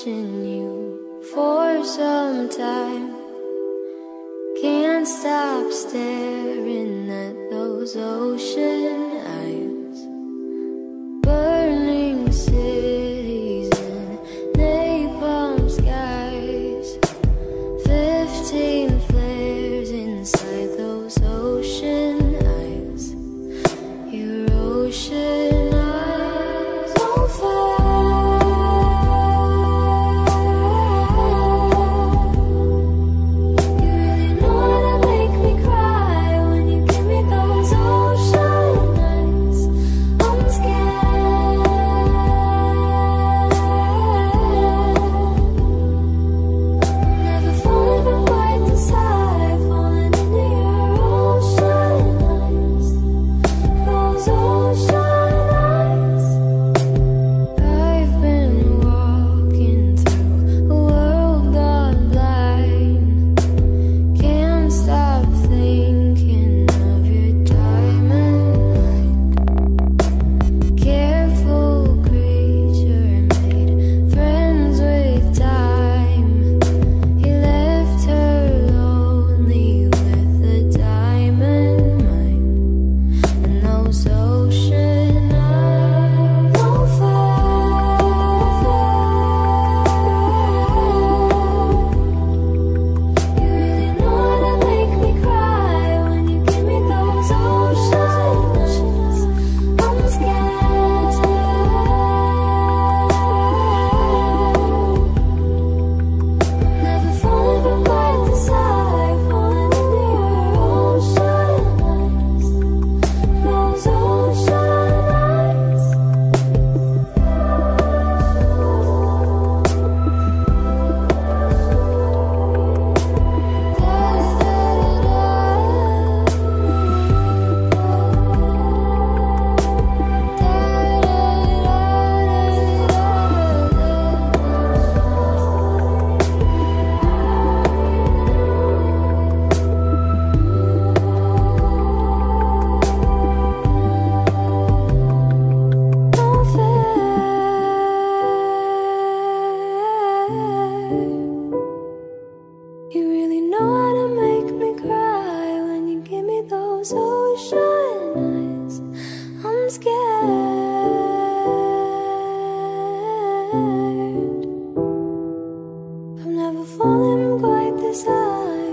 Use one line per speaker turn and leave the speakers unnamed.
watching you for some time. Can't stop staring at those ocean eyes. Burning cities and napalm skies. 15 flares inside those ocean eyes. Your ocean eyes on fire. You really know how to make me cry when you give me those ocean eyes. I'm scared. Never falling from quite this high, falling into your ocean eyes. Those ocean eyes. I've been walking through a world gone blind. Can't stop thinking of your diamond mind. Careful creature made friends with time. He left her lonely with the diamond mind. And those ocean eyes on fire. You really know how to make me cry when you give me those ocean eyes. I'm scared. Never falling from quite this high, falling into your ocean eyes. Those ocean eyes. You really know how to make me cry when you give me those ocean eyes. I'm scared. I've never fallen quite this high.